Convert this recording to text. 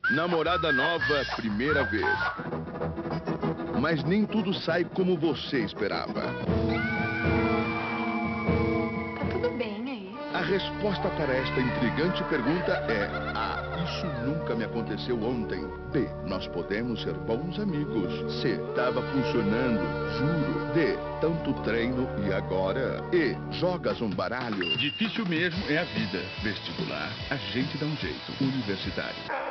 Namorada nova, primeira vez. Mas nem tudo sai como você esperava. Tá tudo bem aí. A resposta para esta intrigante pergunta é A. Isso nunca me aconteceu ontem. B. Nós podemos ser bons amigos. C. Tava funcionando, juro. D. Tanto treino e agora? E. Jogas um baralho? Difícil mesmo é a vida. Vestibular, a gente dá um jeito. Universitário.